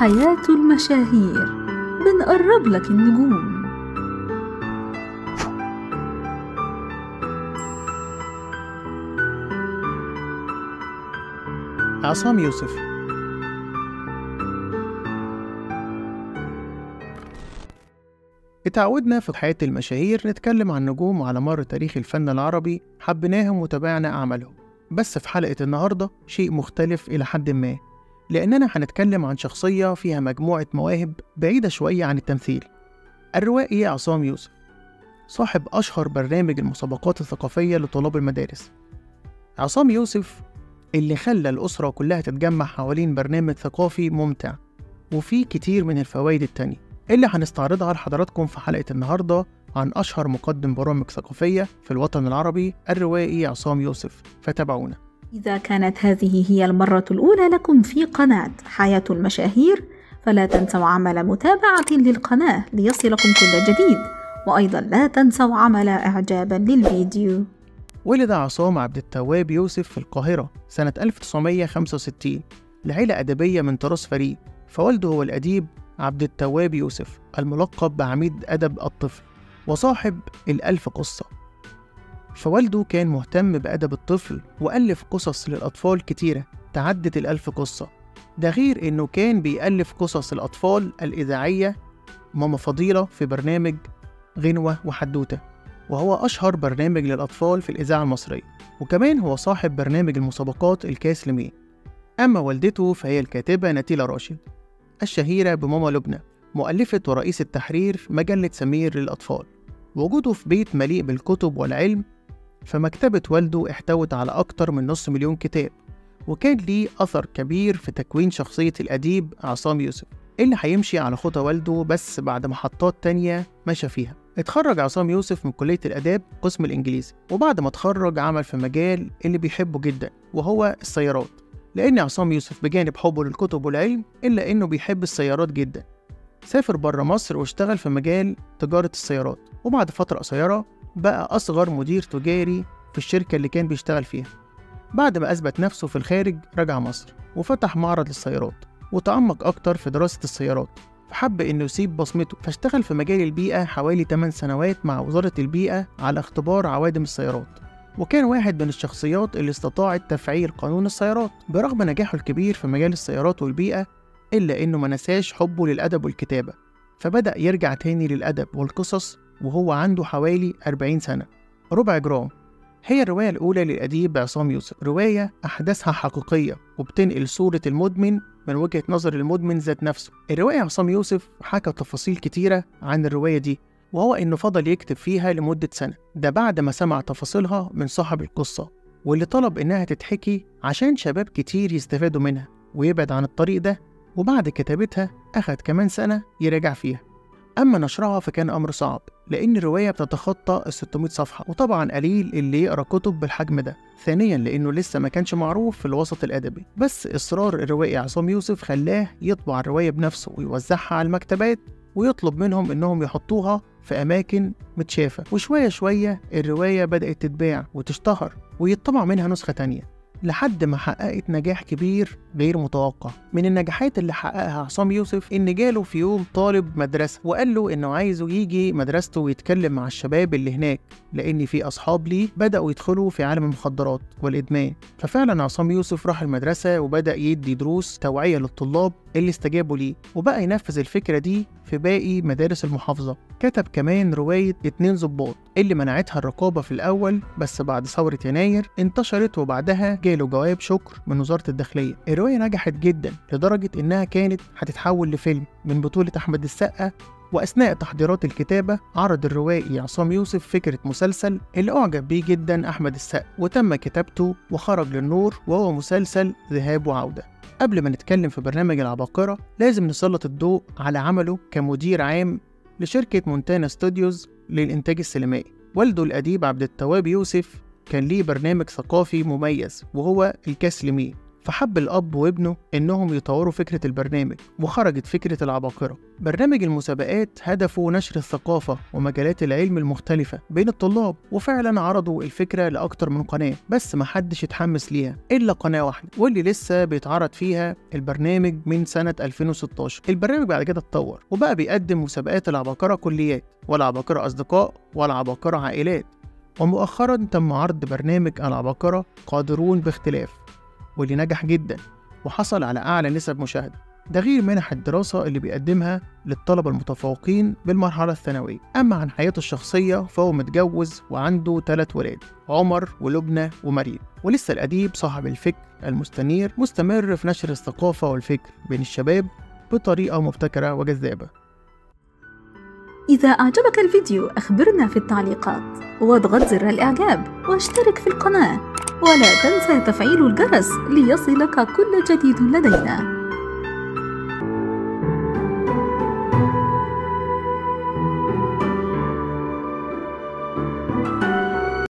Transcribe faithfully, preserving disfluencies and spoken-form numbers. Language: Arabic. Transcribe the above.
حياة المشاهير، بنقرب لك النجوم. عصام يوسف. اتعودنا في حياة المشاهير نتكلم عن نجوم على مر تاريخ الفن العربي، حبيناهم وتابعنا أعمالهم. بس في حلقة النهاردة شيء مختلف إلى حد ما، لأننا هنتكلم عن شخصية فيها مجموعة مواهب بعيدة شوية عن التمثيل. الروائي عصام يوسف، صاحب أشهر برنامج المسابقات الثقافية لطلاب المدارس. عصام يوسف اللي خلى الأسرة كلها تتجمع حوالين برنامج ثقافي ممتع وفيه كتير من الفوائد التانية اللي هنستعرضها لحضراتكم في حلقة النهاردة عن أشهر مقدم برامج ثقافية في الوطن العربي، الروائي عصام يوسف. فتابعونا. إذا كانت هذه هي المرة الأولى لكم في قناة حياة المشاهير، فلا تنسوا عمل متابعة للقناة ليصلكم كل جديد، وأيضا لا تنسوا عمل إعجابا للفيديو. ولد عصام عبد التواب يوسف في القاهرة سنة ألف وتسعمية وخمسة وستين لعيلة أدبية من طراز فريد، فوالده هو الأديب عبد التواب يوسف الملقب بعميد أدب الطفل وصاحب الألف قصة. فوالده كان مهتم بأدب الطفل وألف قصص للأطفال كتيرة تعدت الألف قصة، ده غير إنه كان بيألف قصص الأطفال الإذاعية ماما فضيلة في برنامج غنوة وحدوتة، وهو أشهر برنامج للأطفال في الإذاعة المصرية، وكمان هو صاحب برنامج المسابقات الكاس لمين. أما والدته فهي الكاتبة نتيلة راشد الشهيرة بماما لبنى، مؤلفة ورئيسة تحرير مجلة سمير للأطفال. وجوده في بيت مليء بالكتب والعلم، فمكتبة والده احتوت على أكتر من نص مليون كتاب، وكان ليه أثر كبير في تكوين شخصية الأديب عصام يوسف اللي هيمشي على خطى والده بس بعد محطات تانية مشى فيها. اتخرج عصام يوسف من كلية الآداب قسم الإنجليزي، وبعد ما اتخرج عمل في مجال اللي بيحبه جدا وهو السيارات، لأن عصام يوسف بجانب حبه للكتب والعلم إلا إنه بيحب السيارات جدا. سافر بره مصر واشتغل في مجال تجارة السيارات، وبعد فترة قصيرة بقى أصغر مدير تجاري في الشركة اللي كان بيشتغل فيها. بعد ما أثبت نفسه في الخارج رجع مصر وفتح معرض للسيارات، وتعمق أكتر في دراسة السيارات، فحب إنه يسيب بصمته، فاشتغل في مجال البيئة حوالي ثماني سنوات مع وزارة البيئة على اختبار عوادم السيارات، وكان واحد من الشخصيات اللي استطاعت تفعيل قانون السيارات. برغم نجاحه الكبير في مجال السيارات والبيئة إلا إنه ما نساش حبه للأدب والكتابة، فبدأ يرجع تاني للأدب والقصص وهو عنده حوالي أربعين سنة. ربع جرام هي الرواية الأولى للأديب عصام يوسف، رواية أحداثها حقيقية وبتنقل صورة المدمن من وجهة نظر المدمن ذات نفسه. الرواية عصام يوسف حكى تفاصيل كتيرة عن الرواية دي، وهو إنه فضل يكتب فيها لمدة سنة، ده بعد ما سمع تفاصيلها من صاحب القصة واللي طلب إنها تتحكي عشان شباب كتير يستفادوا منها ويبعد عن الطريق ده. وبعد كتابتها أخد كمان سنة يراجع فيها. أما نشرها فكان أمر صعب، لأن الرواية بتتخطى الستمية صفحة، وطبعا قليل اللي يقرأ كتب بالحجم ده. ثانيا لأنه لسه ما كانش معروف في الوسط الأدبي، بس إصرار الروائي عصام يوسف خلاه يطبع الرواية بنفسه ويوزعها على المكتبات ويطلب منهم إنهم يحطوها في أماكن متشافة. وشوية شوية الرواية بدأت تتباع وتشتهر ويطبع منها نسخة تانية، لحد ما حققت نجاح كبير غير متوقع. من النجاحات اللي حققها عصام يوسف إن جاله في يوم طالب مدرسة وقال له إنه عايزه يجي مدرسته ويتكلم مع الشباب اللي هناك، لأن في أصحاب ليه بدأوا يدخلوا في عالم المخدرات والإدمان. ففعلا عصام يوسف راح المدرسة وبدأ يدي دروس توعية للطلاب اللي استجابوا ليه، وبقى ينفذ الفكرة دي في باقي مدارس المحافظة. كتب كمان رواية اتنين ظباط اللي منعتها الرقابة في الأول، بس بعد ثورة يناير انتشرت وبعدها جاله جواب شكر من وزارة الداخلية. الرواية نجحت جدا لدرجة إنها كانت هتتحول لفيلم من بطولة أحمد السقا، وأثناء تحضيرات الكتابة عرض الروائي عصام يوسف فكرة مسلسل اللي أعجب بيه جدا أحمد السقا، وتم كتابته وخرج للنور وهو مسلسل ذهاب وعودة. قبل ما نتكلم في برنامج العباقرة لازم نسلط الضوء على عمله كمدير عام لشركة مونتانا ستوديوز للإنتاج السينمائي. والده الأديب عبد التواب يوسف كان ليه برنامج ثقافي مميز وهو الكاس لمين، فحب الأب وابنه إنهم يطوروا فكرة البرنامج، وخرجت فكرة العباقرة. برنامج المسابقات هدفه نشر الثقافة ومجالات العلم المختلفة بين الطلاب، وفعلا عرضوا الفكرة لأكتر من قناة، بس محدش اتحمس ليها إلا قناة واحدة، واللي لسه بيتعرض فيها البرنامج من سنة ألفين وستاشر. البرنامج بعد كده اتطور وبقى بيقدم مسابقات العباقرة كليات، والعباقرة أصدقاء، والعباقرة عائلات. ومؤخرا تم عرض برنامج العباقرة قادرون باختلاف، واللي نجح جدا وحصل على أعلى نسب مشاهدة، ده غير منح الدراسة اللي بيقدمها للطلبة المتفوقين بالمرحلة الثانوية. أما عن حياته الشخصية فهو متجوز وعنده ثلاث ولاد، عمر ولبنى ومريم. ولسه الأديب صاحب الفكر المستنير مستمر في نشر الثقافة والفكر بين الشباب بطريقة مبتكرة وجذابة. إذا أعجبك الفيديو أخبرنا في التعليقات، واضغط زر الإعجاب واشترك في القناة، ولا تنسى تفعيل الجرس ليصلك كل جديد لدينا.